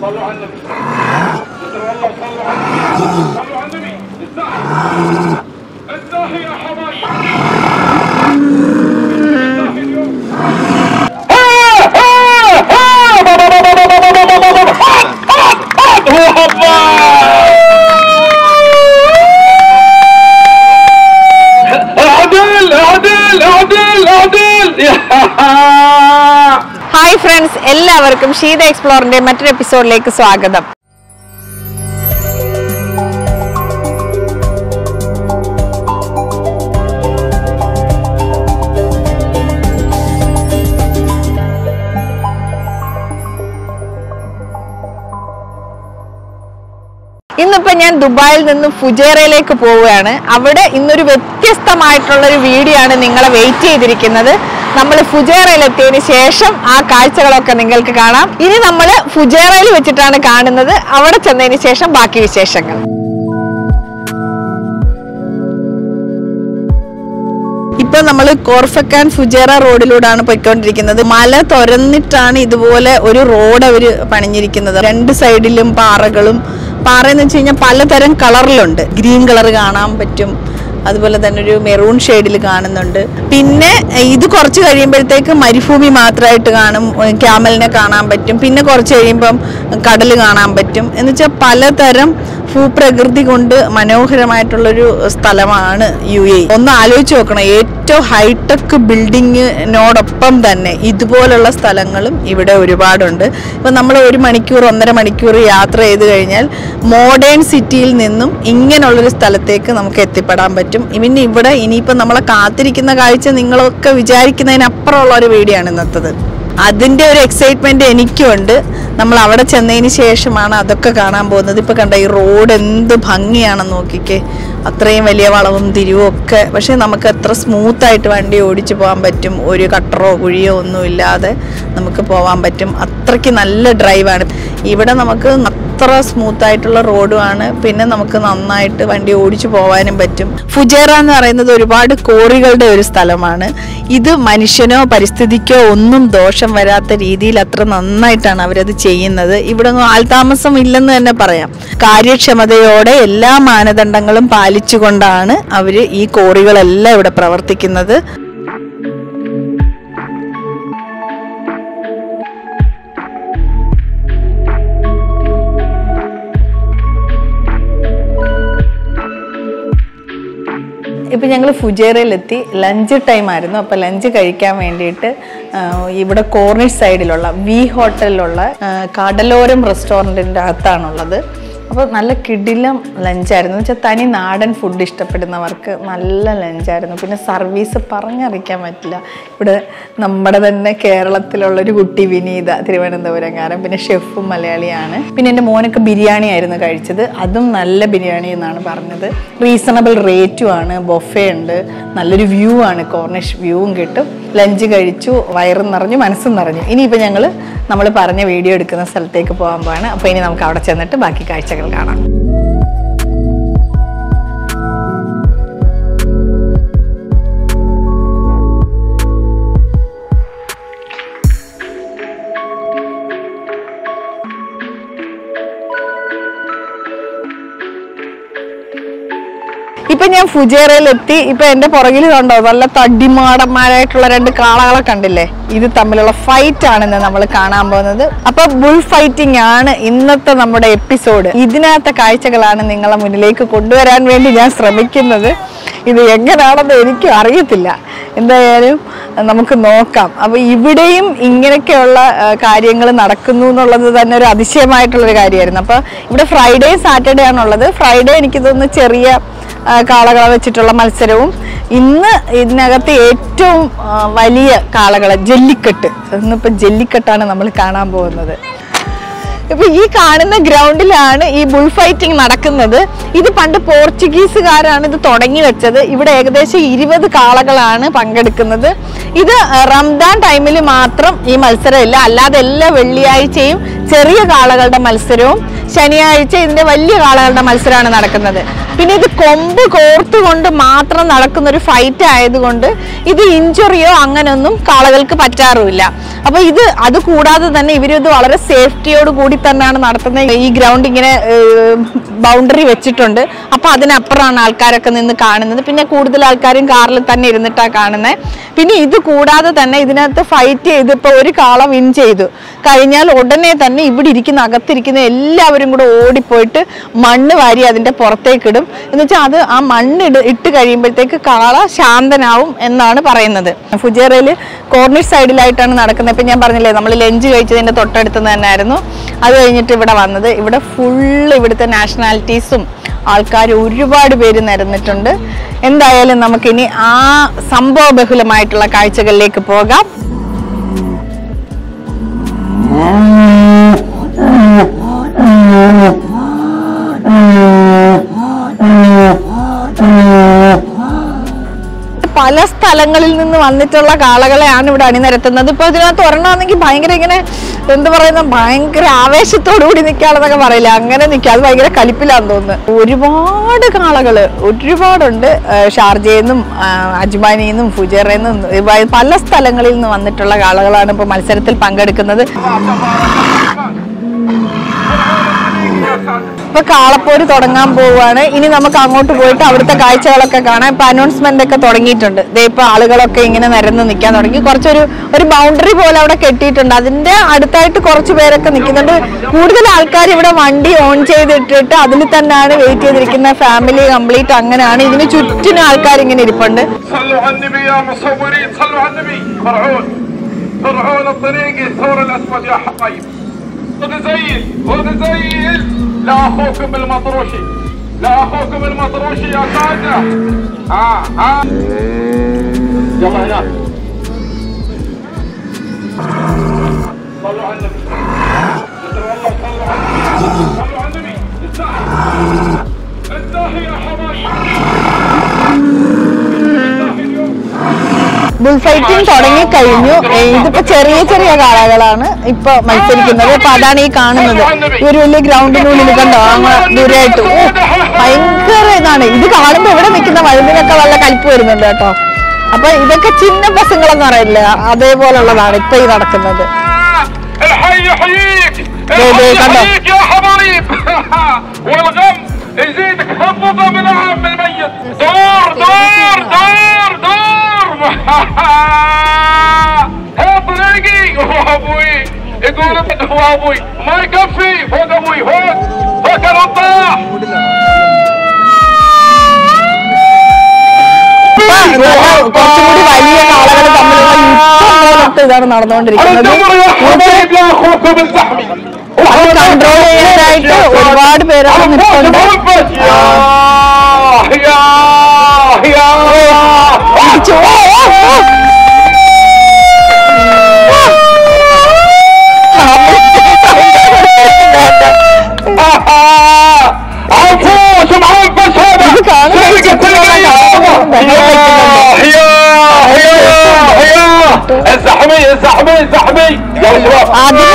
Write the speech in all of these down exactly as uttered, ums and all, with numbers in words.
صلوا على النبي ستر الله صلوا على النبي صلوا على النبي الزاحي الزاحي يا حبايب الزاحي اليوم عدل عدل عدل عدل hi friends, എല്ലാവർക്കും ഷീത എക്സ്പ്ലോറിന്റെ മറ്റൊരു എപ്പിസോഡിലേക്ക് സ്വാഗതം. ഇന്നിപ്പോ ഞാൻ ദുബായിൽ നിന്നും ഫുജേറയിലേക്ക് പോവുകയാണ്. അവിടെ ഇന്നൊരു വ്യത്യസ്തമായിട്ടുള്ള ഒരു വീഡിയോ ആണ് നിങ്ങളെ വെയിറ്റ് ചെയ്തിരിക്കുന്നത്. നമ്മൾ ഫുജേറയിൽ എത്തിയതിന് ശേഷം ആ കാഴ്ചകളൊക്കെ നിങ്ങൾക്ക് കാണാം. ഇനി നമ്മൾ ഫുജേറയിൽ വെച്ചിട്ടാണ് കാണുന്നത്. അവിടെ ചെന്നതിന് ശേഷം ബാക്കി വിശേഷങ്ങൾ. ഇപ്പൊ നമ്മൾ കോർഫക്കാൻ ഫുജേറ റോഡിലൂടെയാണ് പോയിക്കൊണ്ടിരിക്കുന്നത്. മല തുരന്നിട്ടാണ് ഇതുപോലെ ഒരു റോഡ് അവര് പണിഞ്ഞിരിക്കുന്നത്. രണ്ട് സൈഡിലും പാറകളും. പാറ എന്ന് വെച്ച് കഴിഞ്ഞാൽ പലതരം കളറിലുണ്ട്. ഗ്രീൻ കളർ കാണാൻ പറ്റും, അതുപോലെ തന്നെ ഒരു മെറൂൺ ഷെയ്ഡിൽ കാണുന്നുണ്ട്. പിന്നെ ഇത് കുറച്ച് കഴിയുമ്പോഴത്തേക്ക് മരുഭൂമി മാത്രമായിട്ട് കാണും. ക്യാമലിനെ കാണാൻ പറ്റും. പിന്നെ കുറച്ച് കഴിയുമ്പം കടൽ കാണാൻ പറ്റും. എന്ന് വെച്ചാൽ പലതരം ഭൂപ്രകൃതി കൊണ്ട് മനോഹരമായിട്ടുള്ളൊരു സ്ഥലമാണ് യു എ. ഒന്ന് ആലോചിച്ച് നോക്കണം, ഏറ്റവും ഹൈടെക് ബിൽഡിങ്ങിനോടൊപ്പം തന്നെ ഇതുപോലുള്ള സ്ഥലങ്ങളും ഇവിടെ ഒരുപാടുണ്ട്. ഇപ്പം നമ്മൾ ഒരു മണിക്കൂർ ഒന്നര മണിക്കൂർ യാത്ര ചെയ്ത് കഴിഞ്ഞാൽ മോഡേൺ സിറ്റിയിൽ നിന്നും ഇങ്ങനെയുള്ളൊരു സ്ഥലത്തേക്ക് നമുക്ക് എത്തിപ്പെടാൻ പറ്റും. പിന്നെ ഇവിടെ ഇനിയിപ്പം നമ്മളെ കാത്തിരിക്കുന്ന കാഴ്ച നിങ്ങളൊക്കെ വിചാരിക്കുന്നതിനപ്പുറമുള്ള ഒരു വീഡിയോ ആണ് ഇന്നത്തത്. അതിൻ്റെ ഒരു എക്സൈറ്റ്മെന്റ് എനിക്കുണ്ട്. നമ്മൾ അവിടെ ചെന്നതിന് ശേഷമാണ് അതൊക്കെ കാണാൻ പോകുന്നത്. ഇപ്പൊ കണ്ട ഈ റോഡ് എന്ത് ഭംഗിയാണെന്ന് നോക്കിക്കേ. അത്രയും വലിയ വളവും തിരിവും ഒക്കെ. പക്ഷെ നമുക്ക് എത്ര സ്മൂത്തായിട്ട് വണ്ടി ഓടിച്ചു പോകാൻ പറ്റും. ഒരു കട്ടറോ കുഴിയോ ഒന്നും ഇല്ലാതെ നമുക്ക് പോകാൻ പറ്റും. അത്രയ്ക്ക് നല്ല ഡ്രൈവാണ് ഇവിടെ. നമുക്ക് അത്ര സ്മൂത്തായിട്ടുള്ള റോഡുമാണ്. പിന്നെ നമുക്ക് നന്നായിട്ട് വണ്ടി ഓടിച്ചു പോകാനും പറ്റും. ഫുജേറ എന്ന് പറയുന്നത് ഒരുപാട് കോറികളുടെ ഒരു സ്ഥലമാണ്. ഇത് മനുഷ്യനോ പരിസ്ഥിതിക്കോ ഒന്നും ദോഷം വരാത്ത രീതിയിൽ അത്ര നന്നായിട്ടാണ് അവരത് ചെയ്യുന്നത്. ഇവിടെ ഒന്നും ആൾതാമസം ഇല്ലെന്ന് തന്നെ പറയാം. കാര്യക്ഷമതയോടെ എല്ലാ മാനദണ്ഡങ്ങളും പാലിച്ചുകൊണ്ടാണ് അവര് ഈ കോറികളെല്ലാം ഇവിടെ പ്രവർത്തിക്കുന്നത്. ഇപ്പം ഞങ്ങൾ ഫുജേറയിലെത്തി. ലഞ്ച് ടൈം ആയിരുന്നു. അപ്പോൾ ലഞ്ച് കഴിക്കാൻ വേണ്ടിയിട്ട് ഇവിടെ കോർണിഷ് സൈഡിലുള്ള വി ഹോട്ടലിലുള്ള കടലോരം റെസ്റ്റോറൻറ്റിൻ്റെ അകത്താണുള്ളത്. അപ്പോൾ നല്ല കിടിലം ലഞ്ചായിരുന്നു. എന്ന് വെച്ചാൽ തനി നാടൻ ഫുഡ് ഇഷ്ടപ്പെടുന്നവർക്ക് നല്ല ലഞ്ചായിരുന്നു. പിന്നെ സർവീസ് പറഞ്ഞറിയിക്കാൻ പറ്റില്ല. ഇവിടെ നമ്മുടെ തന്നെ കേരളത്തിലുള്ളൊരു കുട്ടി വിനീത, തിരുവനന്തപുരംകാരൻ, പിന്നെ ഷെഫും മലയാളിയാണ്. പിന്നെ എൻ്റെ മോനൊക്കെ ബിരിയാണി ആയിരുന്നു കഴിച്ചത്. അതും നല്ല ബിരിയാണി എന്നാണ് പറഞ്ഞത്. റീസണബിൾ റേറ്റും ആണ്. ബൊഫേ ഉണ്ട്. നല്ലൊരു വ്യൂ ആണ്. കോർണിഷ് വ്യൂവും കിട്ടും. ലഞ്ച് കഴിച്ചു, വയറും നിറഞ്ഞു, മനസ്സും നിറഞ്ഞു. ഇനിയിപ്പോൾ ഞങ്ങൾ നമ്മൾ പറഞ്ഞ വീഡിയോ എടുക്കുന്ന സ്ഥലത്തേക്ക് പോകാൻ പോവാണ്. അപ്പോൾ ഇനി നമുക്ക് അവിടെ ചെന്നിട്ട് ബാക്കി കാഴ്ചകൾ കാണാം. ഇപ്പൊ ഞാൻ ഫുജേറയിലെത്തി. ഇപ്പൊ എന്റെ പുറകിൽ കണ്ടോ നല്ല തടിമാടന്മാരായിട്ടുള്ള രണ്ട് കാളകളെ കണ്ടില്ലേ? ഇത് തമ്മിലുള്ള ഫൈറ്റ് ആണെന്ന് നമ്മൾ കാണാൻ പോകുന്നത്. അപ്പൊ ബുൾ ഫൈറ്റിംഗ് ആണ് ഇന്നത്തെ നമ്മുടെ എപ്പിസോഡ്. ഇതിനകത്തെ കാഴ്ചകളാണ് നിങ്ങളെ മുന്നിലേക്ക് കൊണ്ടുവരാൻ വേണ്ടി ഞാൻ ശ്രമിക്കുന്നത്. ഇത് എങ്ങനെയാണെന്ന് എനിക്കും അറിയത്തില്ല. എന്തായാലും നമുക്ക് നോക്കാം. അപ്പൊ ഇവിടെയും ഇങ്ങനെയൊക്കെയുള്ള കാര്യങ്ങൾ നടക്കുന്നു എന്നുള്ളത് തന്നെ ഒരു അതിശയമായിട്ടുള്ളൊരു കാര്യമായിരുന്നു. അപ്പൊ ഇവിടെ ഫ്രൈഡേ സാറ്റർഡേ ആണുള്ളത്. ഫ്രൈഡേ എനിക്ക് തോന്നുന്നു ചെറിയ കാളകളെ വെച്ചിട്ടുള്ള മത്സരവും, ഇന്ന് ഇതിനകത്ത് ഏറ്റവും വലിയ കാളകളെ ജല്ലിക്കെട്ട്, ഇന്നിപ്പോൾ ജല്ലിക്കെട്ടാണ് നമ്മൾ കാണാൻ പോകുന്നത്. ഇപ്പൊ ഈ കാണുന്ന ഗ്രൗണ്ടിലാണ് ഈ ബുൾ ഫൈറ്റിംഗ് നടക്കുന്നത്. ഇത് പണ്ട് പോർച്ചുഗീസുകാരാണ് ഇത് തുടങ്ങി വെച്ചത്. ഇവിടെ ഏകദേശം ഇരുപത് കാളകളാണ് പങ്കെടുക്കുന്നത്. ഇത് റംദാൻ ടൈമിൽ മാത്രം ഈ മത്സരം ഇല്ല, അല്ലാതെ എല്ലാ വെള്ളിയാഴ്ചയും ചെറിയ കാളകളുടെ മത്സരവും ശനിയാഴ്ച ഇതിന്റെ വലിയ കാളകളുടെ മത്സരമാണ് നടക്കുന്നത്. പിന്നെ ഇത് കൊമ്പ് കോർത്തുകൊണ്ട് മാത്രം നടക്കുന്ന ഒരു ഫൈറ്റ് ആയതുകൊണ്ട് ഇത് ഇഞ്ചുറിയോ അങ്ങനെയൊന്നും കാളകൾക്ക് പറ്റാറുമില്ല. അപ്പൊ ഇത് അത് കൂടാതെ തന്നെ ഇവരിത് വളരെ സേഫ്റ്റിയോട് കൂടി തന്നെയാണ് നടത്തുന്നത്. ഈ ഗ്രൗണ്ട് ഇങ്ങനെ ബൗണ്ടറി വെച്ചിട്ടുണ്ട്. അപ്പൊ അതിനപ്പുറമാണ് ആൾക്കാരൊക്കെ നിന്ന് കാണുന്നത്. പിന്നെ കൂടുതൽ ആൾക്കാരും കാറിൽ തന്നെ ഇരുന്നിട്ടാണ് കാണുന്നത്. പിന്നെ ഇത് കൂടാതെ തന്നെ ഇതിനകത്ത് ഫൈറ്റ് ചെയ്ത് ഇപ്പൊ ഒരു കാള വിൻ ചെയ്തു കഴിഞ്ഞാൽ ഉടനെ തന്നെ ഇവിടെ ഇരിക്കുന്ന അകത്തിരിക്കുന്ന എല്ലാവരും കൂടെ ഓടിപ്പോയിട്ട് മണ്ണ് വാരി അതിന്റെ പുറത്തേക്ക് ഇടും. എന്ന് വെച്ചാൽ അത് ആ മണ്ണ് ഇട് ഇട്ട് കഴിയുമ്പോഴത്തേക്ക് കാള ശാന്തനാവും എന്നാണ് പറയുന്നത്. ഫുജേറയിൽ കോർണിഷ് സൈഡിലായിട്ടാണ് നടക്കുന്നത്. ഇപ്പം ഞാൻ പറഞ്ഞില്ലേ നമ്മൾ ലഞ്ച് കഴിച്ചതിൻ്റെ തൊട്ടടുത്ത് തന്നെ ആയിരുന്നു. അത് കഴിഞ്ഞിട്ട് ഇവിടെ വന്നത് ഇവിടെ ഫുള്ള് ഇവിടുത്തെ നാഷണാലിറ്റീസും ആൾക്കാർ ഒരുപാട് പേര് നിരന്നിട്ടുണ്ട്. എന്തായാലും നമുക്കിനി ആ സംഭവബഹുലമായിട്ടുള്ള കാഴ്ചകളിലേക്ക് പോകാം. പല സ്ഥലങ്ങളിൽ നിന്ന് വന്നിട്ടുള്ള കാളകളെയാണ് ഇവിടെ അണിനിരത്തുന്നത്. ഇപ്പൊ ഇതിനകത്ത് ഒരെണ്ണമാണെങ്കിൽ ഭയങ്കര ഇങ്ങനെ എന്താ പറയുന്ന ഭയങ്കര ആവേശത്തോടു കൂടി നിൽക്കാണെന്നൊക്കെ പറയില്ല, അങ്ങനെ നിൽക്കുക. അത് ഭയങ്കര കലിപ്പിലാന്ന് തോന്നുന്നു. ഒരുപാട് കാളകള് ഒരുപാടുണ്ട്. ഷാർജയിൽ നിന്നും അജ്മാനിൽ നിന്നും ഫുജേറയിൽ നിന്നും പല സ്ഥലങ്ങളിൽ നിന്ന് വന്നിട്ടുള്ള കാളകളാണ് ഇപ്പൊ മത്സരത്തിൽ പങ്കെടുക്കുന്നത്. ഇപ്പൊ കാളപ്പോര് തുടങ്ങാൻ പോവുകയാണ്. ഇനി നമുക്ക് അങ്ങോട്ട് പോയിട്ട് അവിടുത്തെ കാഴ്ചകളൊക്കെ കാണാം. ഇപ്പൊ അനൗൺസ്മെന്റ് ഒക്കെ തുടങ്ങിയിട്ടുണ്ട്. ദേ ഇപ്പൊ ആളുകളൊക്കെ ഇങ്ങനെ നിരന്ന് നിൽക്കാൻ തുടങ്ങി. കുറച്ചൊരു ഒരു ബൗണ്ടറി പോലെ അവിടെ കെട്ടിയിട്ടുണ്ട്. അതിന്റെ അടുത്തായിട്ട് കുറച്ച് പേരൊക്കെ നിൽക്കുന്നുണ്ട്. കൂടുതൽ ആൾക്കാർ ഇവിടെ വണ്ടി ഓൺ ചെയ്തിട്ടിട്ട് അതിൽ തന്നെയാണ് വെയിറ്റ് ചെയ്തിരിക്കുന്ന. ഫാമിലി കംപ്ലീറ്റ് അങ്ങനെയാണ്. ഇതിന് ചുറ്റിനും ആൾക്കാർ ഇങ്ങനെ ഇരിപ്പുണ്ട്. ونزيل ونزيل لا اخوكم بالمطروشي لا اخوكم بالمطروشي يا ساده ها ها يلا هناك صلوا على النبي والله صلوا على النبي صلوا على النبي الزاهي يا حبايب ബുൾ ഫൈറ്റിംഗ് തുടങ്ങിക്കഴിഞ്ഞു. ഇതിപ്പോ ചെറിയ ചെറിയ കാളകളാണ് ഇപ്പൊ മത്സരിക്കുന്നത്. അപ്പൊ അതാണ് ഈ കാണുന്നത്. ഈ ഒരു വലിയ ഗ്രൗണ്ടിനുള്ളിൽ കണ്ടോ അങ്ങനെ ദൂരമായിട്ട് ഭയങ്കര ഇതാണ്. ഇത് കാണുമ്പോ ഇവിടെ നിൽക്കുന്ന വഴുതിനൊക്കെ നല്ല കലിപ്പ് വരുന്നുണ്ട് കേട്ടോ. അപ്പൊ ഇതൊക്കെ ചിന്ന പശുക്കളെന്ന് പറയില്ല, അതേപോലുള്ളതാണ് ഇപ്പൊ ഈ നടക്കുന്നത്. ها طريقي هو ابوي يقول هو ابوي ما يكفي فوق ابوي فوق فوق الوطاح കുറച്ചുകൂടി വലിയ കാളകൾ തമ്മിലുള്ള യുദ്ധം ഇതാണ് നടന്നുകൊണ്ടിരിക്കുന്നത്. കൺട്രോൾ ചെയ്യാനായിട്ട് ഒരുപാട് പേരൊക്കെ നിൽക്കുന്നുണ്ട്. الزحمي الزحمي الزحمي يا شباب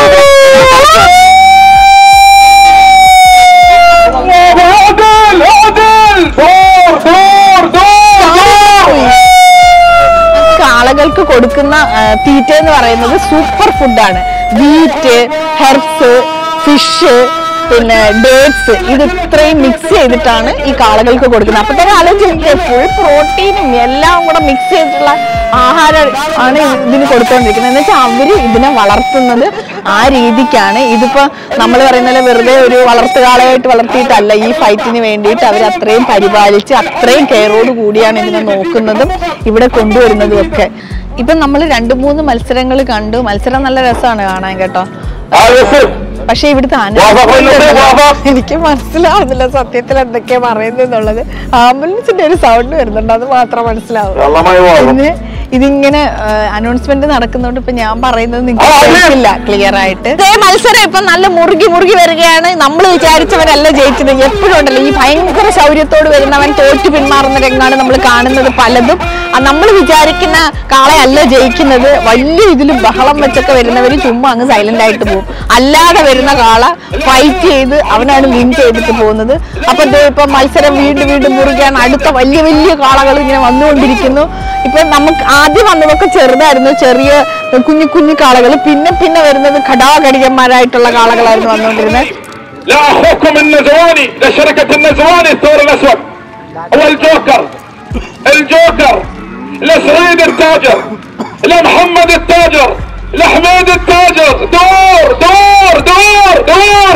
اعدل اعدل دور دور دور കാളകൾക്ക് കൊടുക്കുന്ന തീറ്റ എന്ന് പറയുന്നത് സൂപ്പർ ഫുഡാണ്. വീറ്റ്, ഹെർബ്സ്, ഫിഷ്, പിന്നെ ഡേറ്റ്സ്, ഇത് ഇത്രയും മിക്സ് ചെയ്തിട്ടാണ് ഈ കാളകൾക്ക് കൊടുക്കുന്നത്. അപ്പൊ തന്നെ ആലോചിച്ച് ഫുൾ പ്രോട്ടീനും എല്ലാം കൂടെ മിക്സ് ചെയ്തിട്ടുള്ള ആഹാരം ആണ് ഇതിന് കൊടുത്തോണ്ടിരിക്കുന്നത്. എന്ന് വെച്ചാൽ അവര് ഇതിനെ വളർത്തുന്നത് ആ രീതിക്കാണ്. ഇതിപ്പോ നമ്മൾ പറയുന്നത് വെറുതെ ഒരു വളർത്തുകാളയായിട്ട് വളർത്തിയിട്ടല്ല, ഈ ഫൈറ്റിന് വേണ്ടിയിട്ട് അവർ അത്രയും പരിപാലിച്ച് അത്രയും കെയറോട് കൂടിയാണ് ഇതിനെ നോക്കുന്നതും ഇവിടെ കൊണ്ടുവരുന്നതും ഒക്കെ. ഇപ്പൊ നമ്മൾ രണ്ടു മൂന്ന് മത്സരങ്ങൾ കണ്ടു. മത്സരം നല്ല രസമാണ് കാണാൻ കേട്ടോ. പക്ഷെ ഇവിടുത്തെ എനിക്ക് മനസ്സിലാവുന്നില്ല സത്യത്തിൽ എന്തൊക്കെയാ പറയുന്നത്. ആംബുലൻസിന്റെ ഒരു സൗണ്ട് വരുന്നുണ്ട്, അത് മാത്രം മനസ്സിലാവും. പിന്നെ ഇതിങ്ങനെ അനൗൺസ്മെന്റ് നടക്കുന്നോണ്ട് ഇപ്പൊ ഞാൻ പറയുന്നത് നിങ്ങൾക്ക് കേൾക്കില്ല ക്ലിയർ ആയിട്ട്. ഇതേ മത്സരം ഇപ്പൊ നല്ല മുറുകി മുറുകി വരികയാണ്. നമ്മൾ വിചാരിച്ചവരല്ല ജയിച്ചത്. എപ്പോഴും ഉണ്ടല്ലോ ഈ ഭയങ്കര ശൗര്യത്തോട് വരുന്നവൻ തോറ്റു പിന്മാറുന്ന രംഗമാണ് നമ്മൾ കാണുന്നത് പലതും. നമ്മൾ വിചാരിക്കുന്ന കാളയല്ല ജയിക്കുന്നത്. വലിയ ഇതിലും ബഹളം വെച്ചൊക്കെ വരുന്നവര് ചുമ്മാ അങ്ങ് സൈലന്റ് ആയിട്ട് പോകും. അല്ലാതെ വരുന്ന കാള ഫൈറ്റ് ചെയ്ത് അവനാണ് വിൻ ചെയ്തിട്ട് പോകുന്നത്. അപ്പൊ ഇപ്പൊ മത്സരം വീണ്ടും വീണ്ടും മുറുകയാണ്. അടുത്ത വലിയ വലിയ കാളകൾ ഇങ്ങനെ വന്നുകൊണ്ടിരിക്കുന്നു. ഇപ്പൊ നമുക്ക് ആ ആദ്യം വന്നതൊക്കെ ചെറുതായിരുന്നു, ചെറിയ കുഞ്ഞു കുഞ്ഞു കാളകൾ. പിന്നെ പിന്നെ വരുന്നത് ഘടാഘടികന്മാരായിട്ടുള്ള കാളകളായിരുന്നു വന്നുകൊണ്ടിരുന്നത്. لا اخوكم النزواني لشركة النزواني الثور الاسود والجوكر الجوكر لسعيد التاجر لمحمد التاجر لحميد التاجر. دور دور دور دور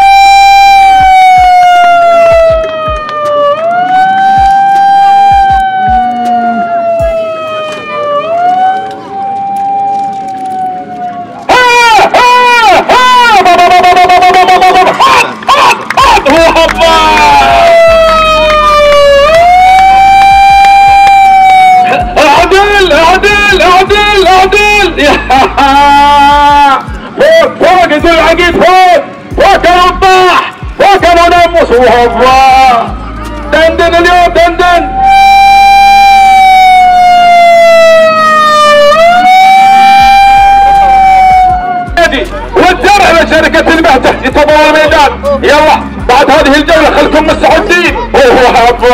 فوق فوق يدل عقيد فوق فوق الوضاح فوق المنمس. وهو دندن اليوم دندن والدرع لشركة البهجة يتطور الميدان. يلا بعد هذه الجولة خلكم مستعدين. وهو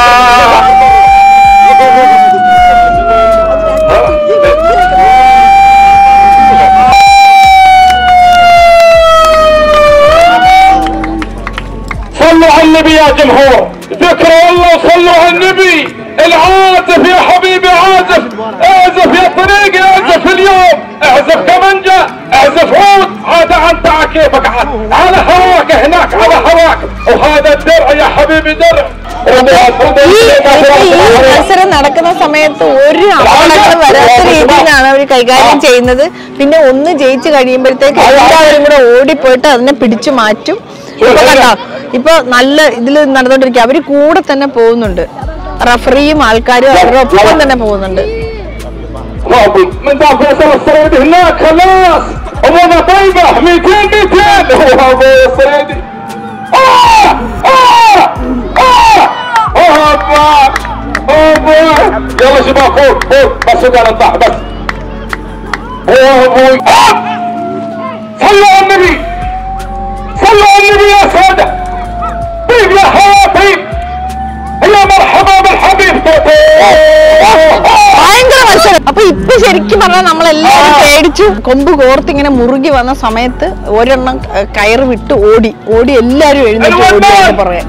صلوا على النبي يا جمهور، ذكروا الله وصلوا على النبي. العازف يا حبيبي عازف، اعزف يا طريقي، اعزف اليوم، اعزف كمنجة، اعزف عود، عاد انت على كيفك، على هواك هناك على هواك. وهذا الدرع يا حبيبي درع. മത്സരം നടക്കുന്ന സമയത്ത് ഒരു അപകടങ്ങൾ വരാത്ത രീതിയിലാണ് അവർ കൈകാര്യം ചെയ്യുന്നത്. പിന്നെ ഒന്ന് ജയിച്ചു കഴിയുമ്പോഴത്തേക്ക് എല്ലാവരും കൂടെ ഓടിപ്പോയിട്ട് അതിനെ പിടിച്ചു മാറ്റും. ഇപ്പൊ കണ്ടോ, ഇപ്പൊ നല്ല ഇതിൽ നടന്നുകൊണ്ടിരിക്കുക. അവര് കൂടെ തന്നെ പോകുന്നുണ്ട്, റഫറിയും ആൾക്കാരും അവരുടെ ഒപ്പം തന്നെ പോകുന്നുണ്ട്. يلا شباب فوق فوق بس قال نطلع بس. صلوا على النبي صلوا على النبي يا سادة. طيب يا حبيب يا مرحبا بالحبيب. ഭയങ്കര മത്സരം. അപ്പൊ ഇപ്പൊ ശരിക്കും പറഞ്ഞാൽ നമ്മളെല്ലാവരും പേടിച്ചു. കൊമ്പ് കോർത്ത് ഇങ്ങനെ മുറുകി വന്ന സമയത്ത് ഒരെണ്ണം കയറ് വിട്ട് ഓടി ഓടി എല്ലാരും എഴുന്നേറ്റ് ഓടി പറയാം.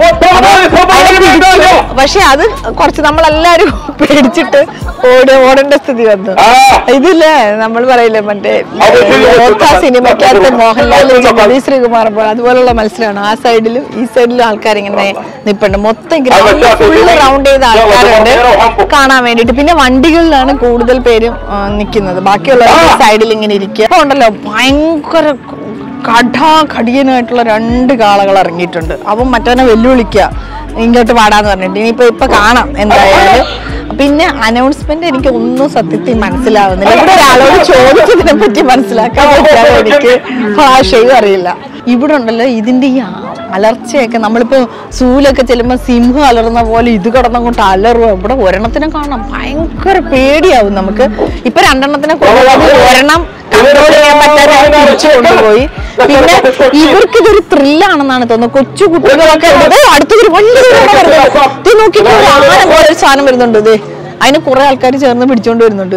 പക്ഷെ അത് കുറച്ച് നമ്മളെല്ലാരും പേടിച്ചിട്ട് ഓടി ഓടേണ്ട സ്ഥിതി വന്നു. ഇതില്ലേ നമ്മൾ പറയില്ലേ മറ്റേ സിനിമക്കകത്ത് മോഹൻലാൽ ജഗതി ശ്രീകുമാർ അതുപോലുള്ള മത്സരമാണ്. ആ സൈഡിലും ഈ സൈഡിലും ആൾക്കാരിങ്ങനെ നിപ്പുണ്ട്. മൊത്തം ഗ്രൗണ്ട് ഫുള്ള് റൗണ്ട് ചെയ്ത ആൾക്കാരുണ്ട് കാണാൻ വേണ്ടിട്ട്. പിന്നെ വണ്ടികളിലാണ് കൂടുതൽ പേരും നിൽക്കുന്നത്. ബാക്കിയുള്ള സൈഡിൽ ഇങ്ങനെ ഇരിക്കുക. അപ്പൊ ഉണ്ടല്ലോ ഭയങ്കര കഠാകഠിയനായിട്ടുള്ള രണ്ട് കാളകൾ ഇറങ്ങിയിട്ടുണ്ട്. അപ്പം മറ്റവനെ വെല്ലുവിളിക്കുക ഇങ്ങോട്ട് പാടാന്ന് പറഞ്ഞിട്ട്. ഇനിയിപ്പോ ഇപ്പൊ കാണാം എന്തായാലും. പിന്നെ അനൗൺസ്മെന്റ് എനിക്ക് ഒന്നും സത്യത്തിൽ മനസ്സിലാവുന്നില്ല. ഇവിടെ ഒരാളോട് ചോദിച്ചതിനെ പറ്റി മനസ്സിലാക്കാൻ പറ്റാതെ എനിക്ക് ഭാഷയും അറിയില്ല. ഇവിടെ ഉണ്ടല്ലോ ഇതിന്റെ ഈ അലർച്ചയൊക്കെ, നമ്മളിപ്പോ സൂലൊക്കെ ചെല്ലുമ്പോ സിംഹം അലറുന്ന പോലെ ഇത് കിടന്നങ്ങോട്ട് അലറുക. ഇവിടെ ഒരെണ്ണത്തിനെ കാണാം, ഭയങ്കര പേടിയാവും നമുക്ക്. ഇപ്പൊ രണ്ടെണ്ണത്തിനെ കൊണ്ടുപോയി ഒരെണ്ണം കൺട്രോൾ ചെയ്യാൻ പറ്റാതെ തിരിച്ചു കൊണ്ടുപോയി. പിന്നെ ഇവർക്ക് ഇതൊരു ത്രില്ലാണെന്നാണ് തോന്നുന്നത്. കൊച്ചു കുട്ടികളൊക്കെ അടുത്തൊരു വലിയ നോക്കിയിട്ട് ആന പോലെ ഒരു സാധനം വരുന്നുണ്ട്. ഇതേ അതിന് കുറെ ആൾക്കാർ ചേർന്ന് പിടിച്ചോണ്ട് വരുന്നുണ്ട്.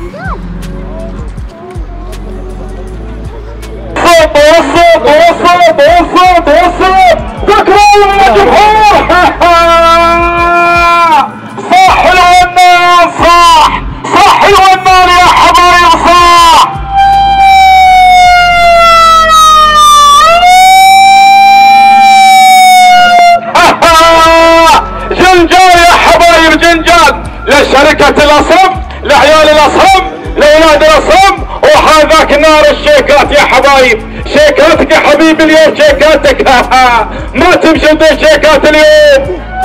لشركة الأصم لعيال الأصم لأولاد الأصم. وهذاك نار الشيكات يا حبايب. شيكاتك يا حبيبي اليوم شيكاتك. ما تمشي بدون شيكات اليوم.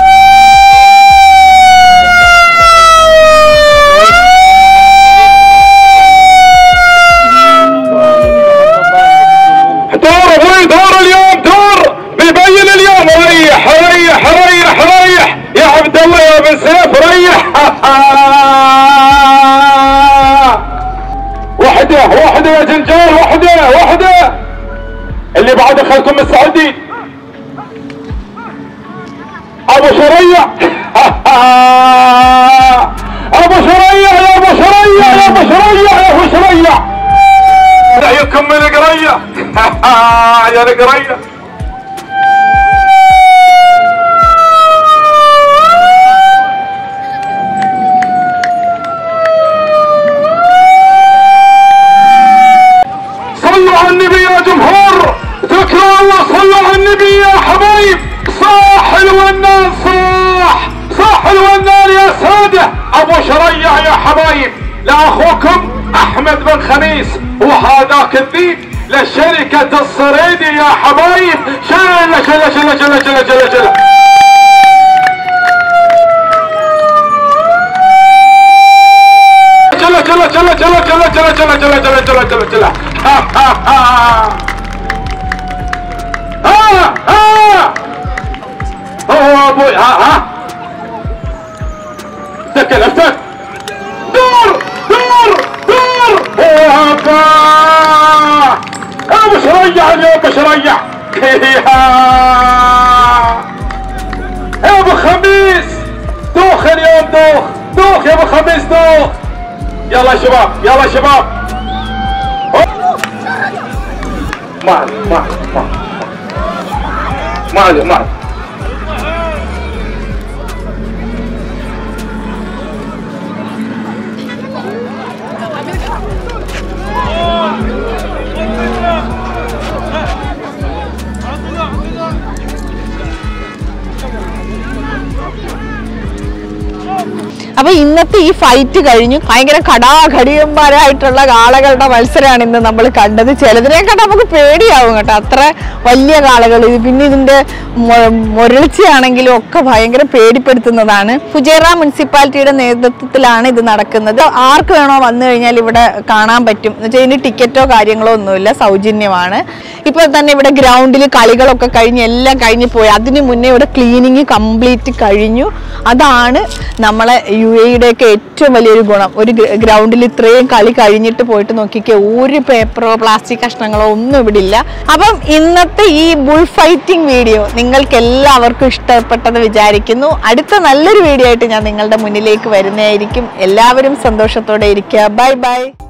دور ابوي دور اليوم دور بيبين اليوم. ريح ريح ريح ريح يا عبد الله يا ابن سيف ريح. وحده وحده يا جنجال وحده وحده. اللي بعده خلكم مستعدين. ابو شريع ابو شريع يا ابو يا القرية. صلوا على النبي يا جمهور، ذكروا الله، صلوا على النبي يا حبايب. صاح الونان، صاح صاح الونان يا سادة. ابو شريع يا حبايب لاخوكم احمد بن خميس، وهذاك الذيب لشركة الصريدي يا حبايب. شله شله شله شله شله شله شله شله شله شله شله شله شله شله شله شله شله شله شله ها ها ها ها ها ها ابوي ها ها افتك افتك دور دور دور هوبا ابو شريع اليوم بشريع يا ابو خميس دوخ اليوم، دوخ دوخ يا ابو خميس دوخ. يلا يا شباب يلا يا شباب. ما علي ما علي ما علي ما علي. അപ്പൊ ഇന്നത്തെ ഈ ഫൈറ്റ് കഴിഞ്ഞു. ഭയങ്കര കടാഘടിയന്മാരായിട്ടുള്ള കാളകളുടെ മത്സരമാണ് ഇന്ന് നമ്മൾ കണ്ടത്. ചിലതിനെക്കാട്ട് നമുക്ക് പേടിയാവും കേട്ടോ, അത്ര വലിയ കാളകൾ. പിന്നെ ഇതിന്റെ മുരൾച്ചയാണെങ്കിലും ഒക്കെ ഭയങ്കര പേടിപ്പെടുത്തുന്നതാണ്. ഫുജൈറ മുനിസിപ്പാലിറ്റിയുടെ നേതൃത്വത്തിലാണ് ഇത് നടക്കുന്നത്. ആർക്ക് വേണോ വന്നു കഴിഞ്ഞാൽ ഇവിടെ കാണാൻ പറ്റും. എന്ന് വെച്ചാൽ ഇതിന് ടിക്കറ്റോ കാര്യങ്ങളോ ഒന്നുമില്ല, സൗജന്യമാണ്. ഇപ്പൊ തന്നെ ഇവിടെ ഗ്രൗണ്ടിൽ കളികളൊക്കെ കഴിഞ്ഞ് എല്ലാം കഴിഞ്ഞ് പോയി. അതിന് മുന്നേ ഇവിടെ ക്ലീനിങ് കംപ്ലീറ്റ് കഴിഞ്ഞു. അതാണ് നമ്മളെ യു എയുടെയൊക്കെ ഏറ്റവും വലിയൊരു ഗുണം. ഒരു ഗ്രൗണ്ടിൽ ഇത്രയും കളി കഴിഞ്ഞിട്ട് പോയിട്ട് നോക്കിക്കേ, ഒരു പേപ്പറോ പ്ലാസ്റ്റിക് കഷ്ണങ്ങളോ ഒന്നും ഇവിടെ ഇല്ല. അപ്പം ഇന്നത്തെ ഈ ബുൾ ഫൈറ്റിംഗ് വീഡിയോ നിങ്ങൾക്ക് എല്ലാവർക്കും ഇഷ്ടപ്പെട്ടത് വിചാരിക്കുന്നു. അടുത്ത നല്ലൊരു വീഡിയോ ആയിട്ട് ഞാൻ നിങ്ങളുടെ മുന്നിലേക്ക് വരുന്നതായിരിക്കും. എല്ലാവരും സന്തോഷത്തോടെ ഇരിക്കുക. Bye by.